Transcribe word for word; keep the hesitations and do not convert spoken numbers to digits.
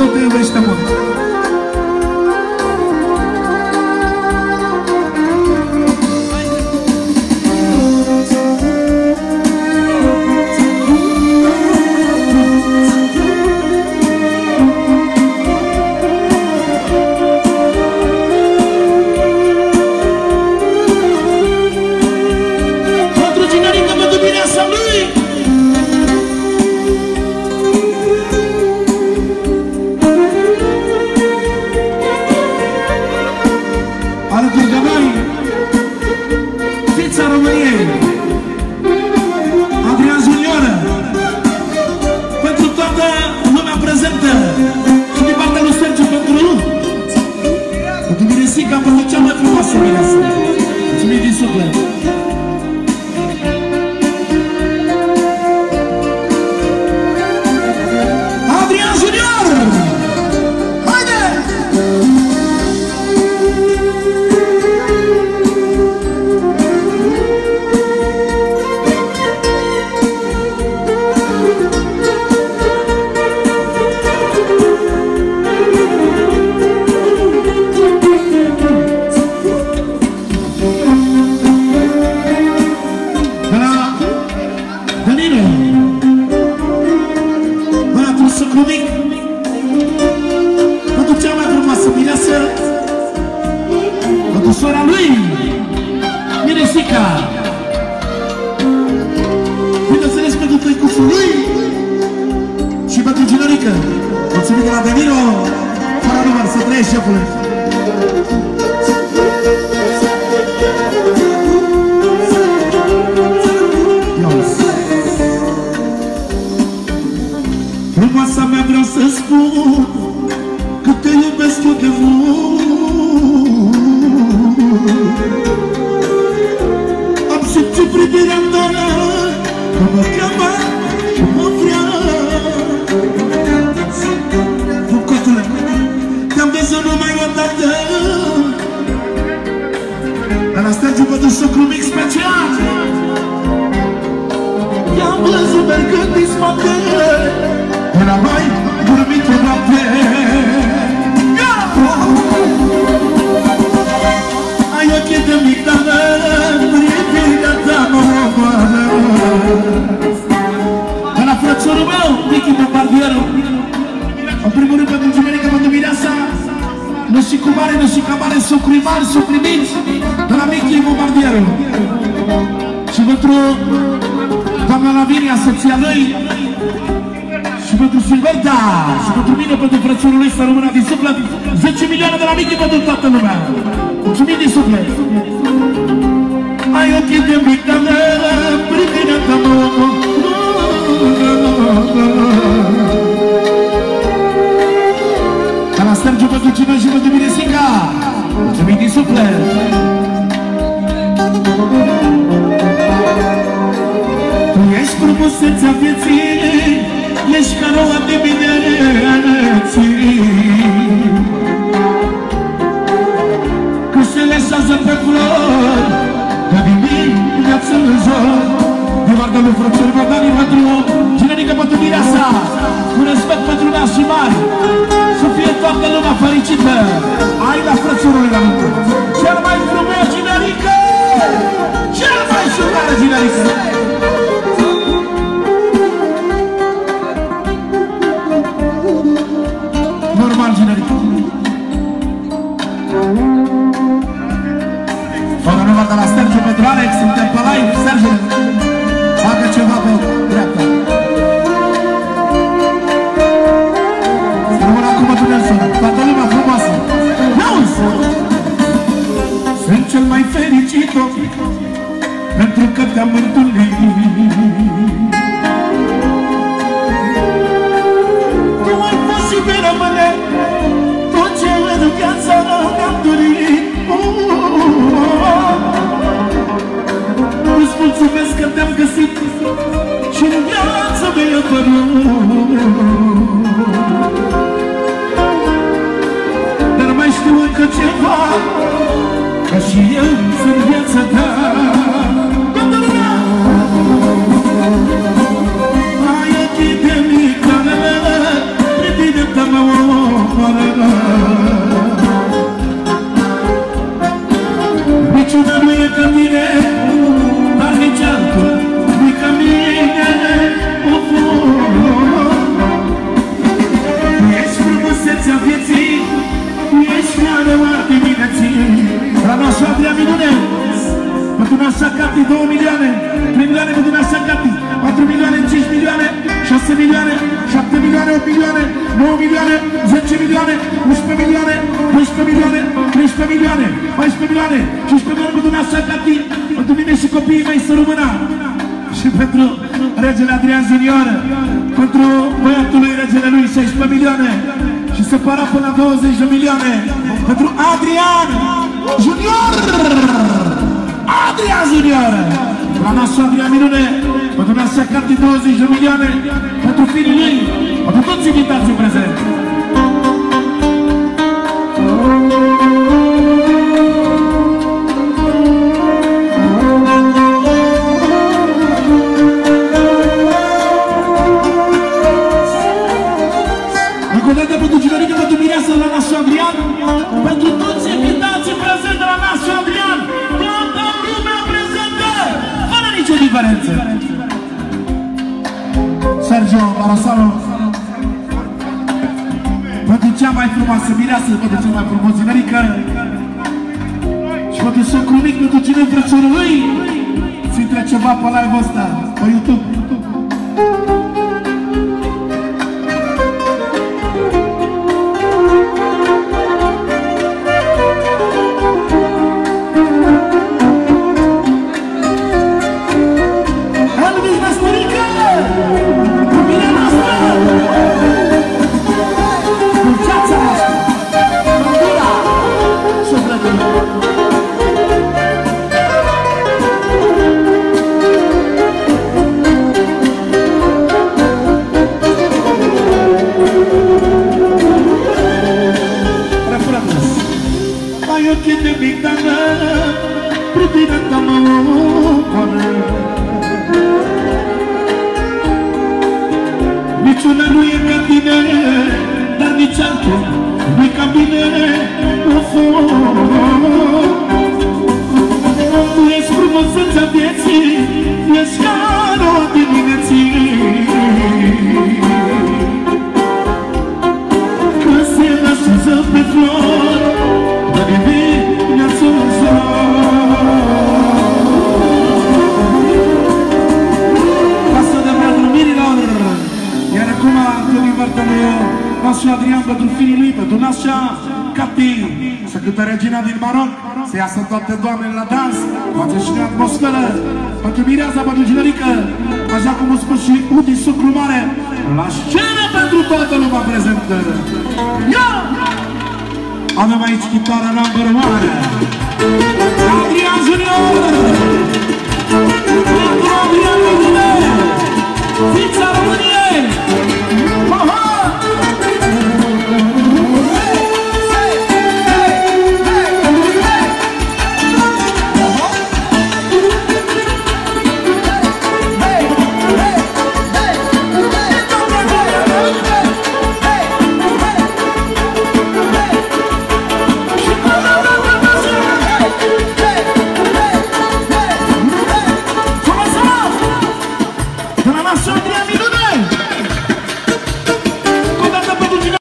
Dumnezeu te iubește mult. Frumoasa mea, vreau să spun că te iubesc eu de mult. Am simțit privirea ta că mă cheamă și mă vrea. Bucotule, te-am văzut numai o dată, dar la Stergiu văd un socru mic special. I-am văzut mergând din spate, era mai dormit o noapte. Ai ochii de migdală, privirea ta mă omoară. De la frățorul meu, Michi Bombardierul, în primul rând pentru Generică, pentru Mireasa, nu și cu mare, nu și ca mare, sucri mari, sucri mici, de la Michi Bombardierul. Și pentru doamna Lavinia, soția lui, și pentru Silveta, și pentru mine, pentru frățorul lui, să rămână din suflet. zece milioane de la Michi pentru toată lumea. Mulțumim din suflet. Ai ochii de migdală, privirea ta mă omoară. Ca la Stergiu pentru cine și pentru Miresica. Mulțumim din suflet. Tu ești frumusețea vieții, ești ca noua dimineții, când se leșează pe flori, de dimineață în zor. Din partea lui frățării Bogdani, pentru Generică, pentru Mireasa, cu respect pentru nașii mari, să fie toată lumea fericită. Ai la frățărului la mântă, cel mai frumos Generică, cel mai șurare Generică. Normal, Generică. Fără număr de la Stergiu pentru Alex, suntem pe live. Sergiu, facă ceva pe dreapta. Rămân acum tu, Nelson, toată lumea frumoasă. N-auzi! Sunt cel mai fericit pentru că te-am întâlnit. Tu ai fost și vei rămâne tot ce în viața mi-am dorit. Îți mulțumesc că te-am găsit și în viața mi-a apărut. Dar mai știu încă ceva, că și eu sunt viața ta. Ai ochii de migdală, privirea ta mă Cati, două milioane, trei milioane pentru Nașa Cati, patru milioane, cinci milioane, șase milioane, șapte milioane, opt milioane, nouă milioane, zece milioane, unsprezece milioane, doisprezece milioane, treisprezece milioane, paisprezece milioane, cincisprezece milioane pentru Nașa Cati, pentru mine și copiii mei să rămână. Și pentru regele Adrian Junior, pentru băiatul lui regele lui, șaisprezece milioane. Și se para până la douăzeci de milioane pentru Adrian Junior! Adrian Junior! La nasul Adrian Minune, pentru Nașa Cati douăzeci de milioane, pentru fiii lui, pentru toți invitații prezenți. Pentru Ginerică, pentru Mireasa la nasul Adrian, pentru toți invitații prezenți la nasul Adrian, toată lumea prezentă, fără nicio diferență. Sergio Barosalo, pentru cea mai frumoasă Mireasă, pentru cea mai frumoasă Ginerică, și pentru socru mic, pentru cine frățorul lui, să intre ceva pe live-ul ăsta, pe YouTube. Niciuna nu e ca tine, dar nici altul nu-i ca mine. Tu ești frumusețea vieții, ești ca roa dimineții. Când se așează pe flori, dă dimineața în zor. Pasă de băiatul mirilor. Iar acum, din partea lui Nașa Adrian, pentru fiii lui, pentru Nașa Cati, să cântă regina din Maroc, să iasă toate doamnele la dans, face și atmosferă, pentru Mireasa, pentru Ginerică, așa cum o spus și Udi Sucru Mare, la scenă pentru toată lumea prezentă. Ia! Avem aici chitara number one, Adrian Junior! Adrian Junior! Fița România!